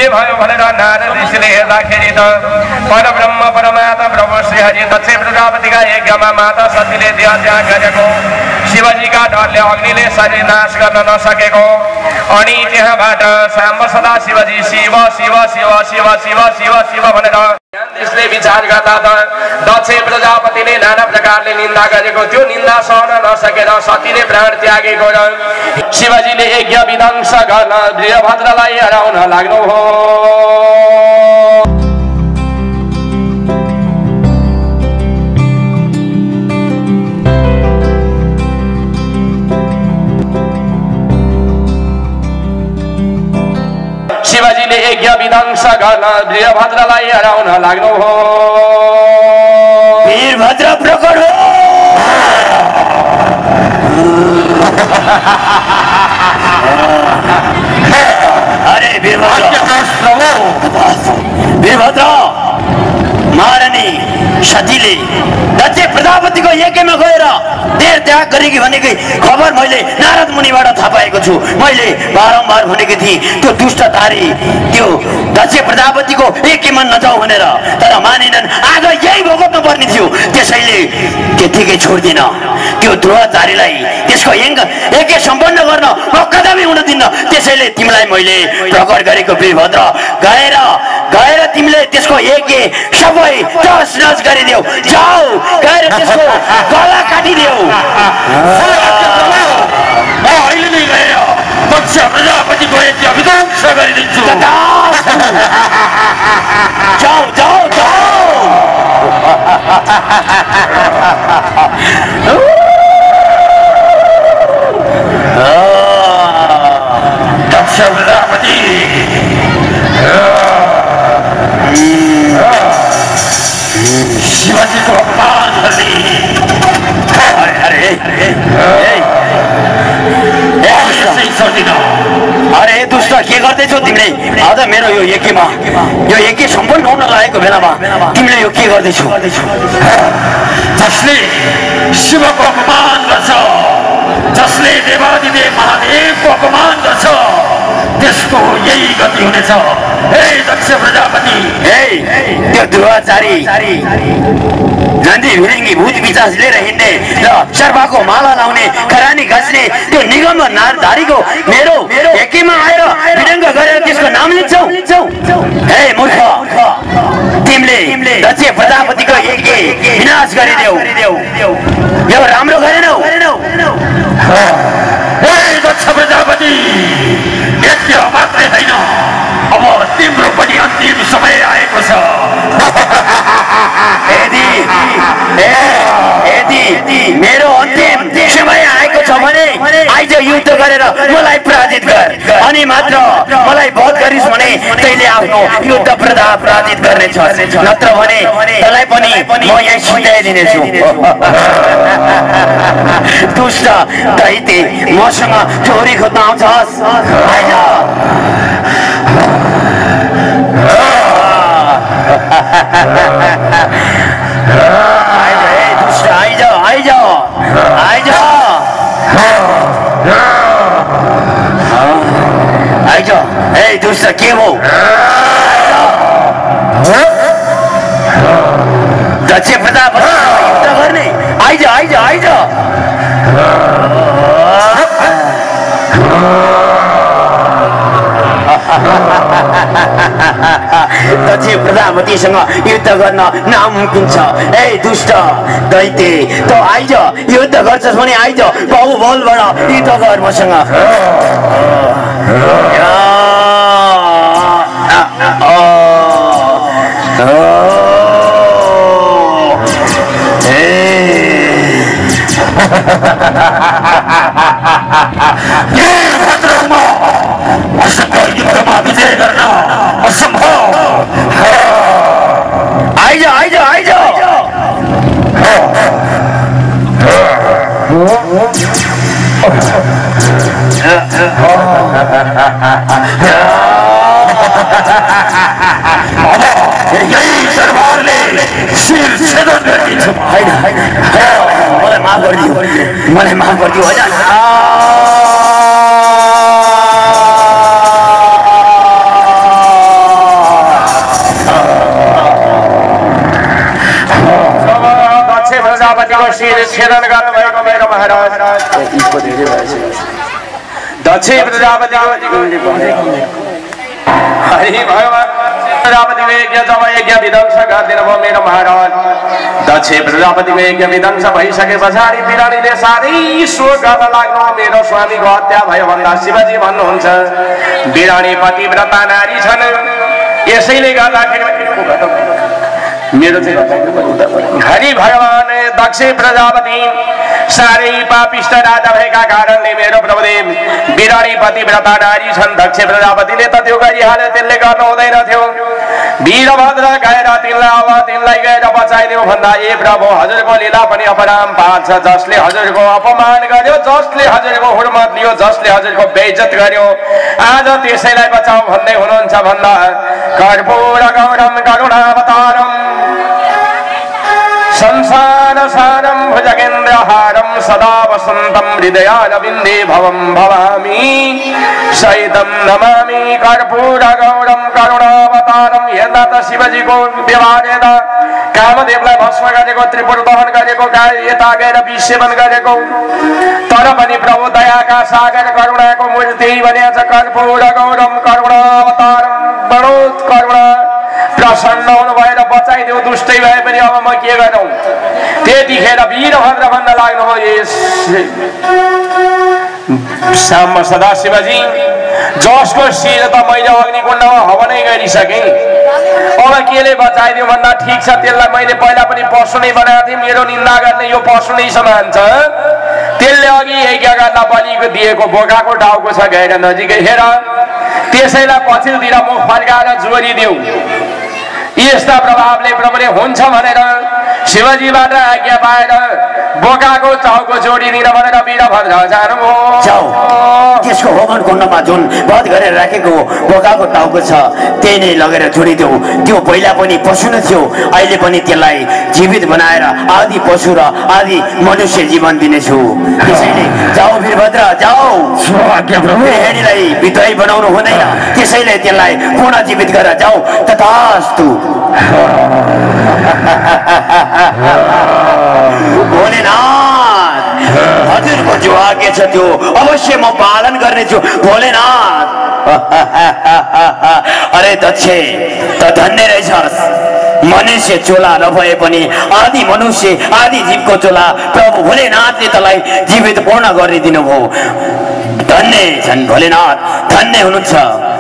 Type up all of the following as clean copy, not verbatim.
के भयो भनेर नारद ऋषिले हेर्दाखेरि त परब्रह्म परमात्मा प्रभु श्री हरि दक्ष प्रजापतिका यज्ञमा माता सतीले देह त्याग गरेको, शिवजीका डरले अग्निले शरीर नाश गर्न नसकेको, अनि त्यहाँबाट साम्ब सदा शिवजी शिव शिव शिव शिव शिव शिव शिव भनेर त्यसले विचार गर्दा त दक्ष प्रजापतिले नाना प्रकारले निन्दा गरेको त्यो निन्दा सहन नसकेर सतीले प्राण त्यागेको र शिवजीले यज्ञ विध्वंस गर्न वीरभद्रलाई हराउन लाग्नु हो। शिवजीले यज्ञ विध्वंस गर्न वीरभद्रलाई हराउन लाग्नु हो। वीरभद्र प्रकट हो। अरे वीरभद्र महारानी सतीले दक्ष प्रजापतिको यज्ञमा गएर देह त्याग गरेकी भनेकै खबर मैले नारद मुनिबाट थाहा पाएको छु। मैले बारम्बार भनेकी थिएँ त्यो दुष्टधारी त्यो दक्ष प्रजापतिको यज्ञमा नजाऊ भनेर, तर मानेनन्। आज यही भोग्नु पर्ने थियो, त्यसैले त्यतिकै छोड्दिन। त्यो द्रोहाचारीलाई त्यसको यज्ञ सम्पन्न गर्न म कदापि हुन दिन्न। त्यसैले तिमीलाई मैले प्रकट गरेको वीरभद्र, गएर तिमीले त्यसको यज्ञ सबै तस नस गरिदेऊ। जाऊ गएर त्यसको गला काटिदेऊ। अहिले नै गएर दक्ष प्रजापतिको यज्ञ विध्वंस गरिदिन्छु। जाऊ जाऊ जाऊ। दक्ष प्रजापति शिवजीको अपमान गर्ने। अरे दुष्ट के गर्दैछौ तिमीले? आज मेरो यो यज्ञ सम्पन्न हुन लागेको बेलामा तिमीले यो के गर्दैछौ? जसले शिवको अपमान गर्छ, जसले देवादिदेव महादेवको अपमान गर्छ, त्यसको यही गति हुनेछ। हे दक्ष प्रजापति, त्यो दुराचारी नन्दी भिरिङ्गी भूत पिचास लिएर हिँड्ने र सर्पको माला लाउने खरानी घस्ने त्यो निगम नारधारीको मेरो यज्ञमा आएर विडङ्ग गरेर त्यसको नाम लिन्छौ? हे मूर्ख, तिमीले दक्ष प्रजापतिको यज्ञ विनाश गरिदेऊ। यो राम्रो गरेनौ। हे दक्ष प्रजापति, यज्ञ मात्रै होइन, अब तिम्रो पनि अन्तिम समय आएको छ। यदि मेरो अन्तिम समय आएको छ भने आइज युद्ध गरेर मलाई पराजित गर, अनि मात्र मलाई वध गरिस् भने तैले आफ्नो युद्ध पराजित गर्नेछस्, नत्र भने तँलाई पनि म यही सुताइदिनेछु। दुष्ट दैत्य, मसँग चोरी खोज्न आउँछस्? आइज। आइज दुष्ट के हो? दक्ष प्रजापति युद्ध गर्ने? आइज। दक्ष प्रजापतिसँग युद्ध गर्न नामुमकिन छ। ए दुष्ट दैत्य, त आइज, युद्ध गर्छस् भने आइज, बाहुबलबाट युद्ध गर मसँग। युद्धमा विजय गर्न असम्भव। आइज। यही दरबारले शिर छेदन गरिदिन्छ। मलाई माफ गरिदियो हजुर। शिर छेदन गर्नुभएको मेरो महाराज दक्ष प्रजापति हरि भगवान प्रजापतिको यज्ञ जब यज्ञ विध्वंस गरिदिनु भयो मेरो महाराज दक्ष प्रजापतिको यज्ञ विध्वंस भइसके पछाडि बिरानीले साह्रै शोक गर्न लाग्नु मेरो स्वामीको हत्या भयो भन्दा शिवजी भन्नुहुन्छ बिरानी पतिव्रता नारी छन् यसैले गर्दाखेरि मेरो हरि भगवान दक्ष प्रजापति साह्रै पापिष्ट राजा भएका कारणले मेरो प्रभुदेव बिरानी पतिव्रता नारी छन् दक्ष प्रजापतिले त त्यो गरिहाल्यो त्यसले गर्नु हुँदैन थियो वीरभद्र गएर तिनलाई गएर बचाइदियो भन्दा ए प्रभु हजुरको लीला पनि अपराम पार्छ जसले हजुरको अपमान गर्यो जसले हजुरको हुर्मत लियो जसले हजुरको बेइज्जत गर्यो आज त्यसैलाई बचाऊ भन्दै हुनुहुन्छ भन्दा कर्पूर गौरम करुणावतारम संसार सारम भुजगेन्द्रहारम सदा वसंतम हृदयारविन्दे भवं भवामि सहितं नमामि कर्पूर गौरम करुणावतारम यदा त शिवजीको व्यवहार यदा कामदेवलाई भस्म गरेको त्रिपुर दहन गरेको यता गएर विसेवन गरेको तर पनि प्रभु दयाका सागर करुणाको मूर्ति भनिन्छ कर्पूर गौरम करुणावतारम बडो करुणा प्रसन्न हुनु भएर बचाइदेऊ दुष्टै भए पनि अब म के गरौँ त्यतिखेर वीरभद्र भन्न लाग्नुभयो श्याम सदा शिवजी जसको शिर त मैले अग्निकुण्डमा हवनै गरिसकेँ अब केले बचाइदियो भन्दा ठिक छ त्यसलाई मैले पहिला पनि पशु नै बनाएको थिएँ मेरो निन्दा गर्ने यो पशु नै समान छ त्यसले अघि यज्ञ गर्न बलिको दिएको बोकाको टाउको छ गएर नजिकै हेर त्यसैलाई पछिल्तिर मुख फर्काएर जोडिदेऊ यस्ता प्रभावले प्रभुले हुन्छ भनेर शिवजीबाट आज्ञा पाएर बोकाको टाउको जोडिदिन भनेर वीरभद्र जानुभयो त्यसको होमन कुण्डमा जुन वध गरेर राखेको बोकाको टाउको छ त्यही नै लगेर जोडिदेऊ त्यो पहिला पनि पशु न थियो अहिले पनि त्यसलाई जीवित बनाएर आदि पशु र आदि मनुष्य जीवन दिनेछु त्यसैले जाऊ वीरभद्र जाऊ हेडीलाई विद्रोही बनाउनु हुँदैन त्यसैले त्यसलाई पुनः जीवित गरेर जाऊ तथास्तु भोलेनाथ हजुरको जो आज्ञा छ त्यो अवश्य म पालन गर्नेछु भोलेनाथ अरे दक्ष त धन्य रहेछस् मनुष्य चोला नभए पनि आदि मनुष्य आदि जीवको चोला प्रभु भोलेनाथले तलाई जीवित पूर्ण गरिदिनु भयो धन्य छन् भोलेनाथ धन्य हुनुहुन्छ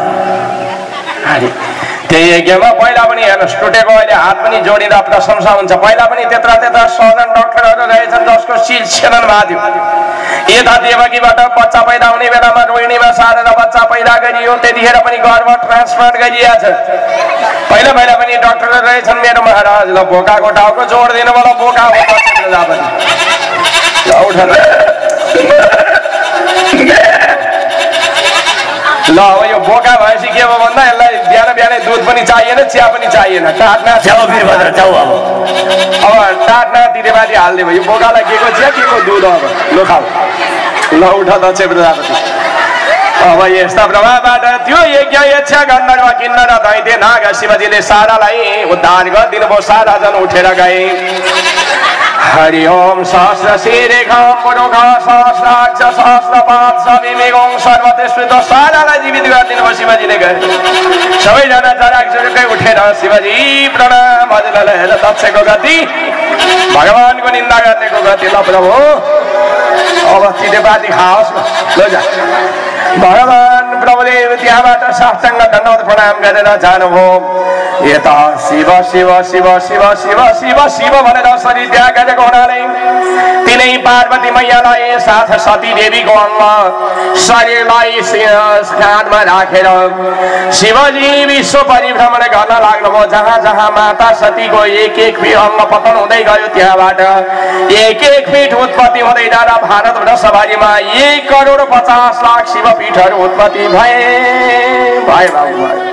त्यही यज्ञमा पहिला पनि हेर्नुहोस् टुटेको अहिले हात पनि जोडिँदा प्रशंसा हुन्छ पहिला पनि त्यत्रा सर्जन डाक्टरहरू रहेछन् जसको शिर छेदन भएको थियो यता देवकीबाट बच्चा पैदा हुने बेलामा रोहिणीमा सारेर बच्चा पैदा गरियो त्यतिखेर पनि गर्भ ट्रान्सप्लान्ट गरिएको छ पहिला पनि डाक्टरहरू रहेछन् मेरो महाराज ल बोकाको टाउको जोडिदिनु होला बोका हो ल अब यो बोका भएपछि के भयो भन्दा यसलाई बिहानै दुध पनि चाहिएन चिया पनि चाहिएन टाट्ना जाऊ वीरभद्र जाऊ अब टाट्ना दिनेमाथि हाल्ने भयो बोकालाई के को चिया के को दुध अब ल खाऊ ल उठ दक्ष प्रजापति अब यस्ता प्रभावबाट त्यो यज्ञ यक्षा गन्धर्व किन्नर दैत्य नाग शिवजीले सारालाई उद्धार गरिदिनु भयो सारा जन उठेर गए हरि ओम सहस्र शिरेखम पुरुख सहस्राक्ष सहस्रपाद सविमेघं सर्वतेष्वित सारालाई जीवित गरिदिनु भयो शिवजीले गए सबैजना जराकजुरुकै उठेर शिवजी प्रणाम हजुरलाई हेर दक्षको गति भगवानको निन्दा गर्नेको गति ल प्रभु अब चितेपाती खाओस् ल जा भगवान प्रभुदेव त्यहाँबाट साष्टाङ्ग दण्डवत प्रणाम गरेर जानुभयो यता शिव शिव शिव शिव शिव शिव शिव भनेर शरीर त्याग गरेको हुनाले तिनै पार्वती मैयालाई साथ सती देवीको अङ्ग शरीरलाई काँधमा राखेर शिवजी विश्व परिभ्रमण गर्न लाग्नुभयो जहाँ जहाँ माता सतीको एक फिट अङ्ग पतन हुँदै गयो त्यहाँबाट एक फिट उत्पत्ति हुँदै जाँदा भारतवर्षभरिमा 1,50,00,000 शिवपीठहरू उत्पत्ति भए बाबु